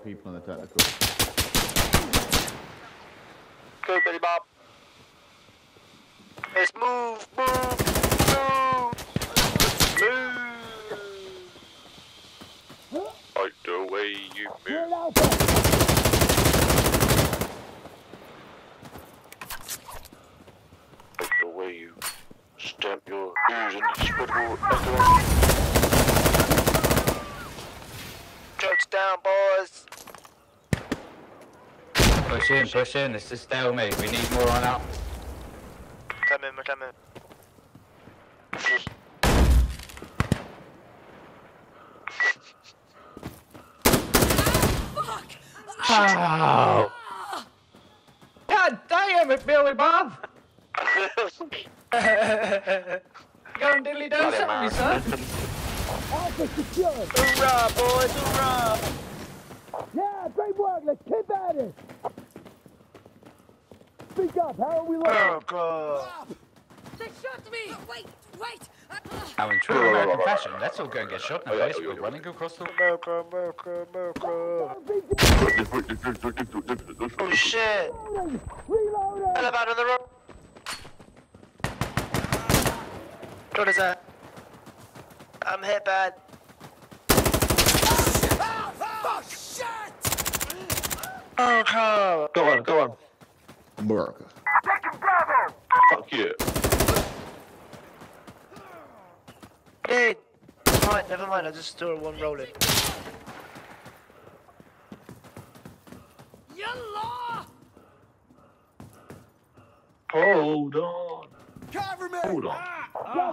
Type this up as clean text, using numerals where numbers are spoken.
people on the technical. Go, Billy Bob. Let's move, move, move. Like the way you move. Like the way you stamp your ears in the swivel. Trucks down, boys. Push in, it's a stalemate. We need more on up. Come in, we're coming. Oh! God damn it, Billy Bob! Go and diddly do something, me son. Hoorah, boys, hoorah! Yeah, great work. Let's keep at it. Speak up. How are we looking? Oh, God. They shot me! Wait! Now, in true American fashion, let's all go and get shot in the face. We're running across the... America. Oh, shit. Reloading. Elevator on the road. What is that? I'm hit bad. Oh, shit! Oh, God. Go on. America. Fuck yeah. Hey. Right, never mind. I just saw one rolling. Yallah! Hold on. Cover me. Hold on.